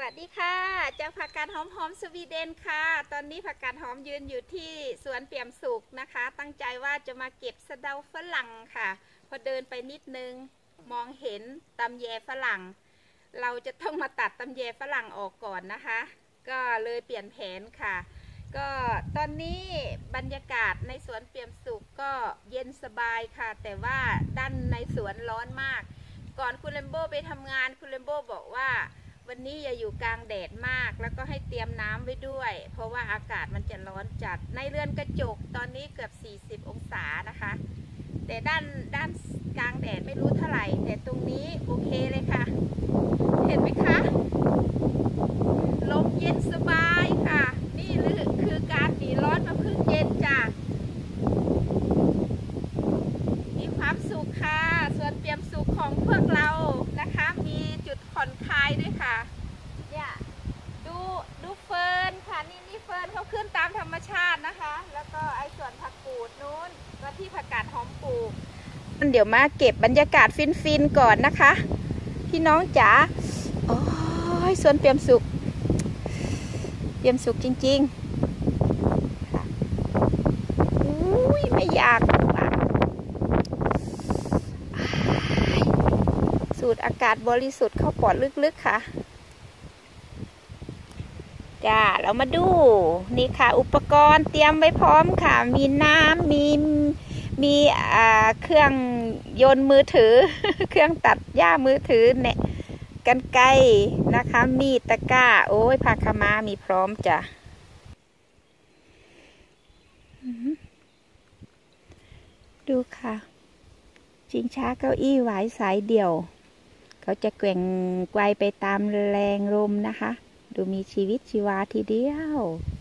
วัสดีค่ะจากผักกาดหอมสวีเดนค่ะตอนนี้ผักกาดหอมยืนอยู่ที่สวนเปี่ยมสุขนะคะตั้งใจว่าจะมาเก็บสะเดาฝรั่งค่ะพอเดินไปนิดนึงมองเห็นตำแยฝรั่งเราจะต้องมาตัดตำแยฝรั่งออกก่อนนะคะก็เลยเปลี่ยนแผนค่ะก็ตอนนี้บรรยากาศในสวนเปี่ยมสุขก็เย็นสบายค่ะแต่ว่าด้านในสวนร้อนมากก่อนคุณเลมโบไปทำงานคุณเลมโบบอกว่าวันนี้อย่าอยู่กลางแดดมากแล้วก็ให้เตรียมน้ำไว้ด้วยเพราะว่าอากาศมันจะร้อนจัดในเรือนกระจกตอนนี้เกือบ40องศานะคะแต่ด้านกลางแดดไม่รู้เท่าไหร่แต่ตรงนี้โอเคเลยค่ะเห็นไหมคะลมเย็นสบายค่ะนี่คือการหนีร้อนมาพึ่งเย็นจ้ะมีความสุขค่ะส่วนเตรียมสุขของพวกเรานะคะมีจุดผ่อนคลายด้วยค่ะเนี่ยดูเฟิร์นค่ะนี่เฟิร์นเขาขึ้นตามธรรมชาตินะคะแล้วก็ไอ้ส่วนผักกูดนู้นก็ที่ผักกาดหอมปลูกเดี๋ยวมาเก็บบรรยากาศฟินก่อนนะคะพี่น้องจ๋าโอ้ยส่วนเปี่ยมสุขจริงๆค่ะอุ้ยไม่อยากสูดอากาศบริสุทธิ์เข้าปอดลึกๆค่ะจ้าเรามาดูนี่ค่ะอุปกรณ์เตรียมไว้พร้อมค่ะมีน้ำมีเครื่องโยนมือถือ เครื่องตัดหญ้ามือถือเนี่ยกรรไกรนะคะมีดตะกร้าโอ้ยผ้าขาวม้ามีพร้อมจ้ะดูค่ะชิงช้าเก้าอี้หวายสายเดี่ยวเขาจะแกว่งไกวไปตามแรงลมนะคะดูมีชีวิตชีวาทีเดียว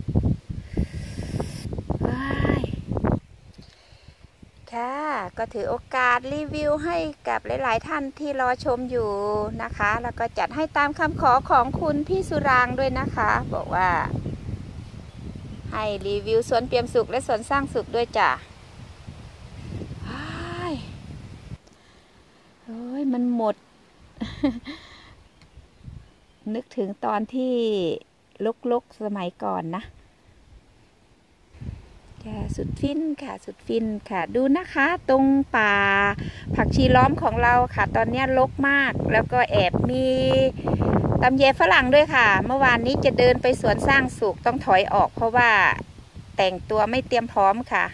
ค่ะก็ถือโอกาสรีวิวให้กับหลายๆท่านที่รอชมอยู่นะคะแล้วก็จัดให้ตามคำขอของคุณพี่สุรางด้วยนะคะบอกว่าให้รีวิวสวนเปี่ยมสุขและสวนสร้างสุขด้วยจ้ะโอ้ยมันหมด นึกถึงตอนที่ลกสมัยก่อนนะสุดฟินค่ะดูนะคะตรงป่าผักชีล้อมของเราค่ะตอนนี้รกมากแล้วก็แอบมีตำแยฝรั่งด้วยค่ะเมื่อวานนี้จะเดินไปสวนสร้างสุขต้องถอยออกเพราะว่าแต่งตัวไม่เตรียมพร้อมค่ะ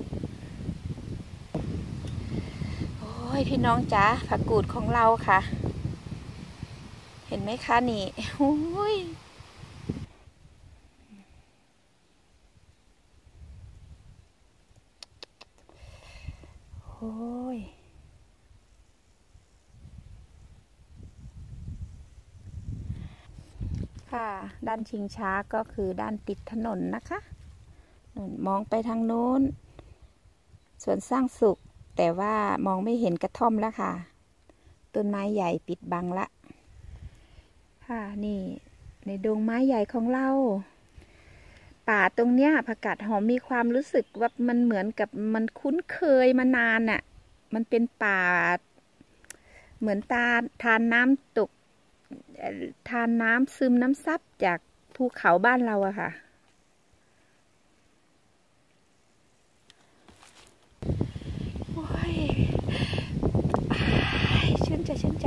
โอ้ยพี่น้องจ๋าผักกูดของเราค่ะเห็นไหมคะนี่โอ้ยโอ้ยค่ะด้านชิงช้าก็คือด้านติดถนนนะคะมองไปทางโน้นสวนสร้างสุขแต่ว่ามองไม่เห็นกระท่อมแล้วค่ะต้นไม้ใหญ่ปิดบังละค่ะนี่ในดงไม้ใหญ่ของเราป่าตรงเนี้ยผักกาดหอมมีความรู้สึกว่ามันเหมือนกับมันคุ้นเคยมานานน่ะมันเป็นป่าเหมือนทานน้ำตกทานน้ำซึมน้ำซับจากภูเขาบ้านเราอะค่ะโอ้ยชื่นใจ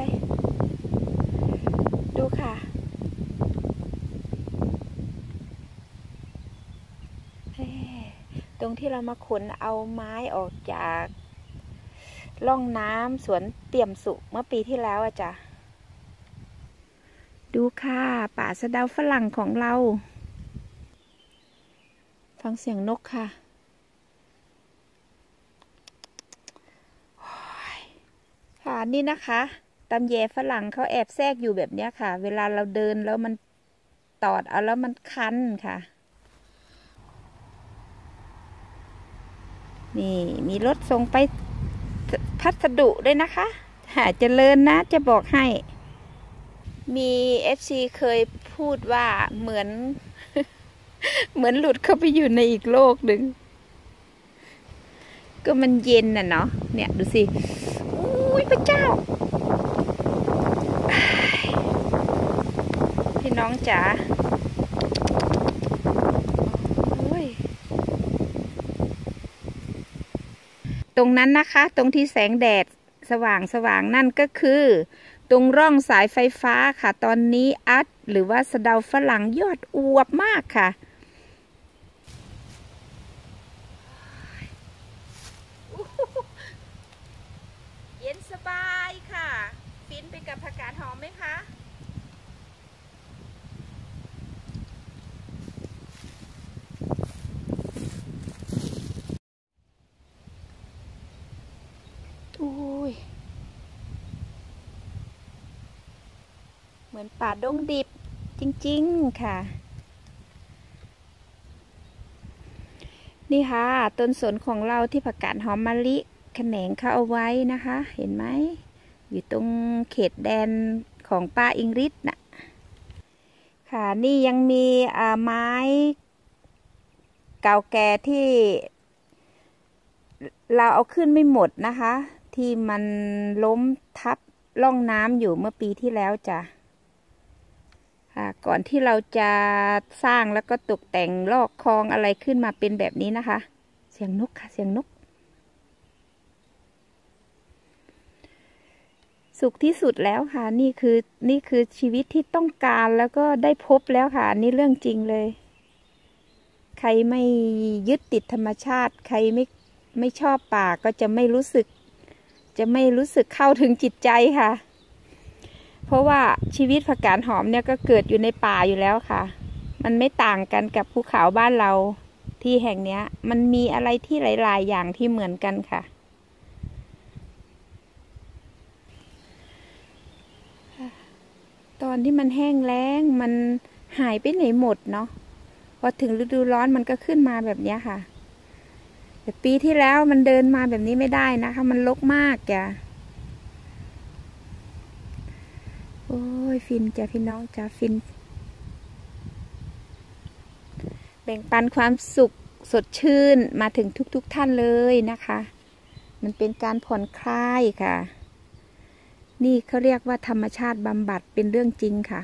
ดูค่ะตรงที่เรามาขนเอาไม้ออกจากร่องน้ำสวนเปี่ยมสุขเมื่อปีที่แล้วอะจ้ะดูค่ะป่าสะเดาฝรั่งของเราฟังเสียงนกค่ะค่ะนี่นะคะตำแยฝรั่งเขาแอบแทรกอยู่แบบนี้ค่ะเวลาเราเดินแล้วมันตอดเอาแล้วมันคันค่ะนี่มีรถส่งไปพัสดุด้วยนะคะเจริญนะจะบอกให้มี FC เคยพูดว่าเหมือน เหมือนหลุดเข้าไปอยู่ในอีกโลกหนึ่งก็มันเย็นน่ะเนาะเนี่ยดูสิอุ้ยพระเจ้าพี่น้องจ๋าตรงนั้นนะคะตรงที่แสงแดดสว่างนั่นก็คือตรงร่องสายไฟฟ้าค่ะตอนนี้อัดหรือว่าสะเดาฝรั่งยอดอวบมากค่ะเย็นสบายค่ะฟินไปกับผักกาดหอมไหมคะอุ้ยเหมือนป่าดงดิบจริงๆค่ะนี่ค่ะต้นสนของเราที่ผักกาดหอมมะลิแขนงเขาเอาไว้นะคะเห็นไหมอยู่ตรงเขตแดนของป้าอิงริศน่ะค่ะนี่ยังมีไม้เก่าแก่ที่เราเอาขึ้นไม่หมดนะคะที่มันล้มทับร่องน้ำอยู่เมื่อปีที่แล้วจ้ะก่อนที่เราจะสร้างแล้วก็ตกแต่งลอกคลองอะไรขึ้นมาเป็นแบบนี้นะคะเสียงนกค่ะเสียงนกสุขที่สุดแล้วค่ะนี่คือชีวิตที่ต้องการแล้วก็ได้พบแล้วค่ะนี่เรื่องจริงเลยใครไม่ยึดติดธรรมชาติใครไม่ชอบป่าก็จะไม่รู้สึกเข้าถึงจิตใจค่ะเพราะว่าชีวิตผักกาดหอมเนี่ยก็เกิดอยู่ในป่าอยู่แล้วค่ะมันไม่ต่างกันกับภูเขาบ้านเราที่แห่งนี้มันมีอะไรที่หลายๆอย่างที่เหมือนกันค่ะตอนที่มันแห้งแล้งมันหายไปไหนหมดเนาะพอถึงฤดูร้อนมันก็ขึ้นมาแบบนี้ค่ะแต่ปีที่แล้วมันเดินมาแบบนี้ไม่ได้นะคะมันรกมากจ้ะโอ้ยฟินจ้ะพี่น้องจ้ะฟินแบ่งปันความสุขสดชื่นมาถึงทุกท่านเลยนะคะมันเป็นการผ่อนคลายค่ะนี่เขาเรียกว่าธรรมชาติบำบัดเป็นเรื่องจริงค่ะ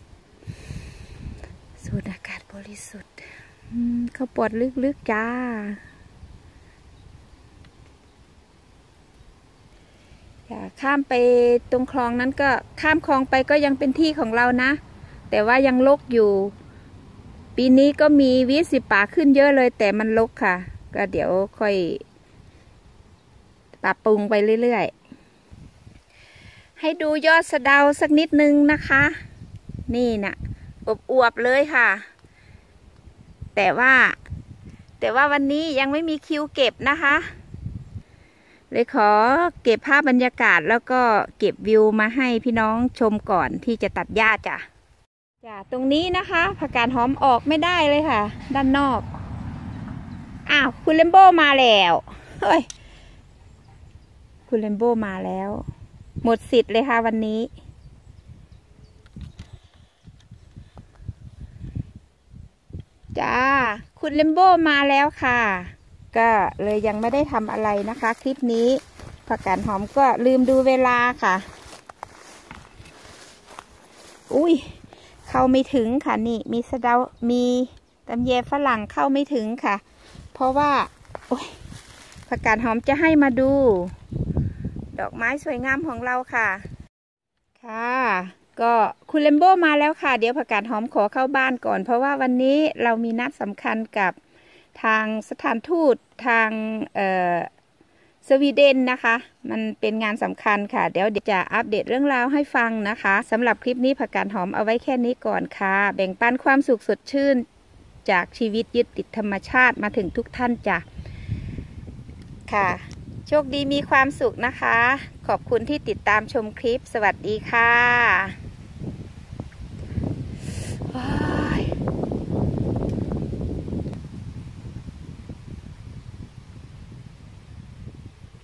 สูดอากาศบริสุทธิ์เข้าปอดลึกๆจ้าอย่าข้ามไปตรงคลองนั้นก็ข้ามคลองไปก็ยังเป็นที่ของเรานะแต่ว่ายังรกอยู่ปีนี้ก็มีวิสิป่าขึ้นเยอะเลยแต่มันรกค่ะก็เดี๋ยวค่อยปรับปรุงไปเรื่อยๆให้ดูยอดสะเดาสักนิดนึงนะคะนี่น่ะอวบๆเลยค่ะแต่ว่าวันนี้ยังไม่มีคิวเก็บนะคะเลยขอเก็บภาพบรรยากาศแล้วก็เก็บวิวมาให้พี่น้องชมก่อนที่จะตัดหญ้าจ้ะตรงนี้นะคะผักกาดหอมออกไม่ได้เลยค่ะด้านนอกอ้าวคุณเลมโบมาแล้วเฮ้ยคุณเลมโบมาแล้วหมดสิทธิ์เลยค่ะวันนี้จ้าคุณเลมโบมาแล้วค่ะก็เลยยังไม่ได้ทำอะไรนะคะคลิปนี้ผักกาดหอมก็ลืมดูเวลาค่ะอุ้ยเข้าไม่ถึงค่ะนี่มีสะเดามีตำแยฝรั่งเข้าไม่ถึงค่ะเพราะว่าผักกาดหอมจะให้มาดูดอกไม้สวยงามของเราค่ะค่ะก็คุณเลมโบมาแล้วค่ะเดี๋ยวผักกาดหอมขอเข้าบ้านก่อนเพราะว่าวันนี้เรามีนัดสำคัญกับทางสถานทูตทางสวีเดนนะคะมันเป็นงานสำคัญค่ะเดี๋ยวจะอัปเดตเรื่องราวให้ฟังนะคะสำหรับคลิปนี้ผักกาดหอมเอาไว้แค่นี้ก่อนค่ะแบ่งปันความสุขสดชื่นจากชีวิตยึดติดธรรมชาติมาถึงทุกท่านจ้ะค่ะโชคดีมีความสุขนะคะขอบคุณที่ติดตามชมคลิปสวัสดีค่ะ